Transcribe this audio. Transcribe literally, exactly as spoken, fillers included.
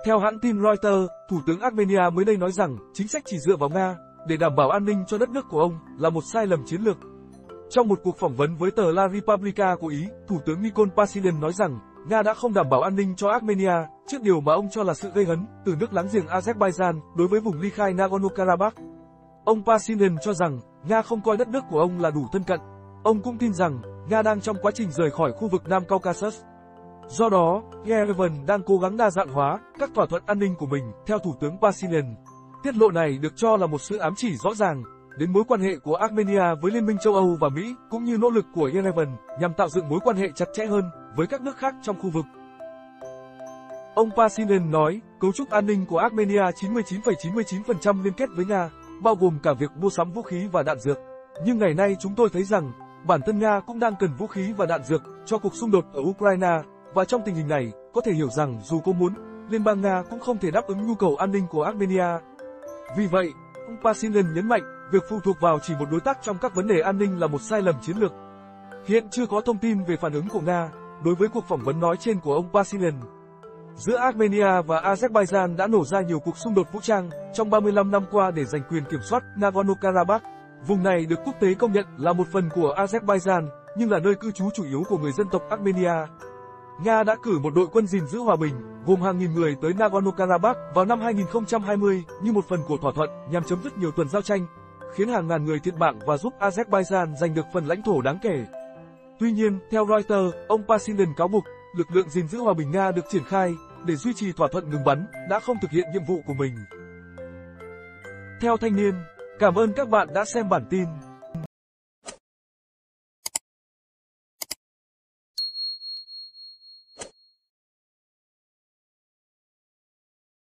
Theo hãng tin Reuters, Thủ tướng Armenia mới đây nói rằng chính sách chỉ dựa vào Nga để đảm bảo an ninh cho đất nước của ông là một sai lầm chiến lược. Trong một cuộc phỏng vấn với tờ La Republica của Ý, Thủ tướng Nikol Pashinyan nói rằng Nga đã không đảm bảo an ninh cho Armenia trước điều mà ông cho là sự gây hấn từ nước láng giềng Azerbaijan đối với vùng ly khai Nagorno-Karabakh. Ông Pashinyan cho rằng Nga không coi đất nước của ông là đủ thân cận. Ông cũng tin rằng Nga đang trong quá trình rời khỏi khu vực Nam Caucasus. Do đó, Yerevan đang cố gắng đa dạng hóa các thỏa thuận an ninh của mình, theo Thủ tướng Pashinyan. Tiết lộ này được cho là một sự ám chỉ rõ ràng đến mối quan hệ của Armenia với Liên minh châu Âu và Mỹ, cũng như nỗ lực của Yerevan nhằm tạo dựng mối quan hệ chặt chẽ hơn với các nước khác trong khu vực. Ông Pashinyan nói, cấu trúc an ninh của Armenia chín mươi chín phẩy chín mươi chín phần trăm liên kết với Nga, bao gồm cả việc mua sắm vũ khí và đạn dược. Nhưng ngày nay chúng tôi thấy rằng, bản thân Nga cũng đang cần vũ khí và đạn dược cho cuộc xung đột ở Ukraine, và trong tình hình này, có thể hiểu rằng dù có muốn, Liên bang Nga cũng không thể đáp ứng nhu cầu an ninh của Armenia. Vì vậy, ông Pashinyan nhấn mạnh, việc phụ thuộc vào chỉ một đối tác trong các vấn đề an ninh là một sai lầm chiến lược. Hiện chưa có thông tin về phản ứng của Nga đối với cuộc phỏng vấn nói trên của ông Pashinyan. Giữa Armenia và Azerbaijan đã nổ ra nhiều cuộc xung đột vũ trang trong ba mươi lăm năm qua để giành quyền kiểm soát Nagorno-Karabakh. Vùng này được quốc tế công nhận là một phần của Azerbaijan, nhưng là nơi cư trú chủ yếu của người dân tộc Armenia. Nga đã cử một đội quân gìn giữ hòa bình, gồm hàng nghìn người tới Nagorno-Karabakh vào năm hai nghìn không trăm hai mươi như một phần của thỏa thuận nhằm chấm dứt nhiều tuần giao tranh, khiến hàng ngàn người thiệt mạng và giúp Azerbaijan giành được phần lãnh thổ đáng kể. Tuy nhiên, theo Reuters, ông Pashinyan cáo buộc, lực lượng gìn giữ hòa bình Nga được triển khai để duy trì thỏa thuận ngừng bắn đã không thực hiện nhiệm vụ của mình. Theo Thanh niên, cảm ơn các bạn đã xem bản tin.